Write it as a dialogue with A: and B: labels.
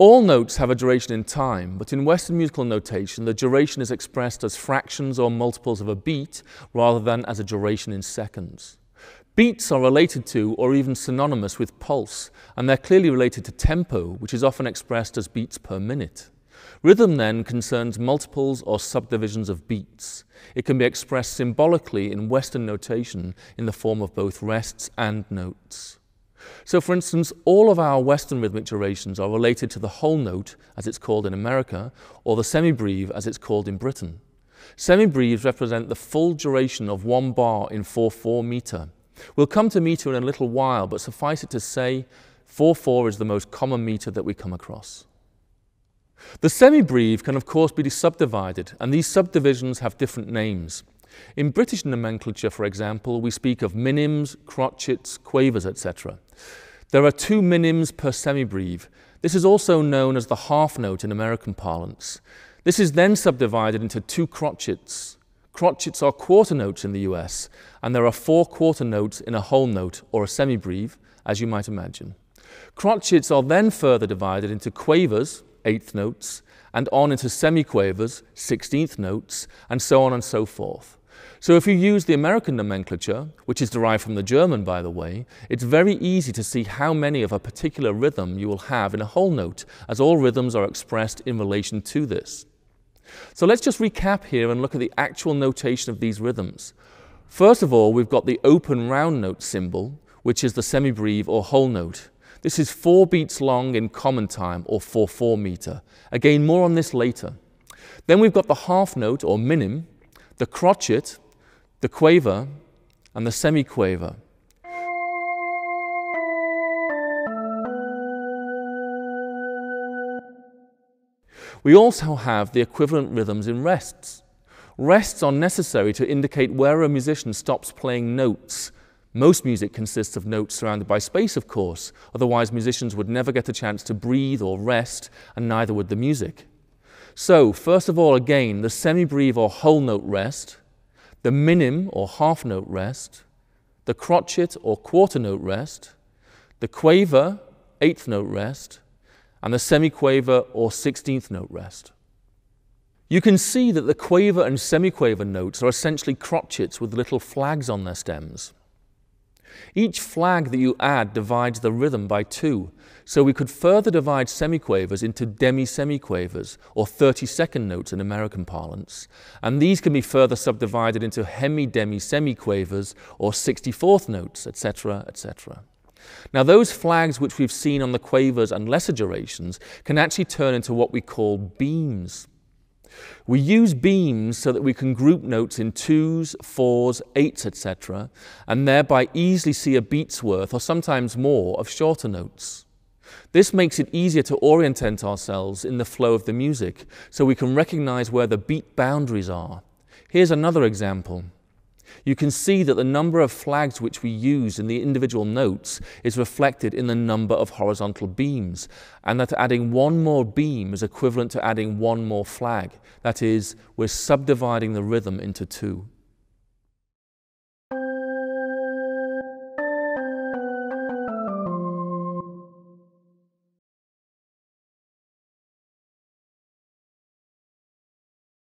A: All notes have a duration in time, but in Western musical notation, the duration is expressed as fractions or multiples of a beat rather than as a duration in seconds. Beats are related to or even synonymous with pulse, and they're clearly related to tempo, which is often expressed as beats per minute. Rhythm then concerns multiples or subdivisions of beats. It can be expressed symbolically in Western notation in the form of both rests and notes. So for instance, all of our Western rhythmic durations are related to the whole note, as it's called in America, or the semibreve, as it's called in Britain. Semibreves represent the full duration of one bar in 4/4 meter. We'll come to meter in a little while, but suffice it to say, 4/4 is the most common meter that we come across. The semibreve can of course be subdivided, and these subdivisions have different names. In British nomenclature, for example, we speak of minims, crotchets, quavers, etc. There are 2 minims per semibreve. This is also known as the half note in American parlance. This is then subdivided into 2 crotchets. Crotchets are quarter notes in the US, and there are 4 quarter notes in a whole note or a semibreve, as you might imagine. Crotchets are then further divided into quavers, 8th notes, and on into semiquavers, 16th notes, and so on and so forth. So if you use the American nomenclature, which is derived from the German, by the way, it's very easy to see how many of a particular rhythm you will have in a whole note, as all rhythms are expressed in relation to this. So let's just recap here and look at the actual notation of these rhythms. First of all, we've got the open round note symbol, which is the semibreve or whole note. This is 4 beats long in common time, or 4/4 meter. Again, more on this later. Then we've got the half note or minim, the crotchet, the quaver, and the semiquaver. We also have the equivalent rhythms in rests. Rests are necessary to indicate where a musician stops playing notes. Most music consists of notes surrounded by space, of course, otherwise musicians would never get a chance to breathe or rest, and neither would the music. So, first of all, again, the semibreve or whole note rest, the minim or half note rest, the crotchet or quarter note rest, the quaver, 8th note rest, and the semiquaver or 16th note rest. You can see that the quaver and semiquaver notes are essentially crotchets with little flags on their stems. Each flag that you add divides the rhythm by 2, so we could further divide semiquavers into demi-semiquavers, or 32nd notes in American parlance, and these can be further subdivided into hemi-demi-semiquavers, or 64th notes, etc., etc. Now those flags which we've seen on the quavers and lesser durations can actually turn into what we call beams. We use beams so that we can group notes in 2s, 4s, 8s, etc., and thereby easily see a beat's worth, or sometimes more, of shorter notes. This makes it easier to orientate ourselves in the flow of the music, so we can recognize where the beat boundaries are. Here's another example. You can see that the number of flags which we use in the individual notes is reflected in the number of horizontal beams, and that adding 1 more beam is equivalent to adding 1 more flag. That is, we're subdividing the rhythm into 2.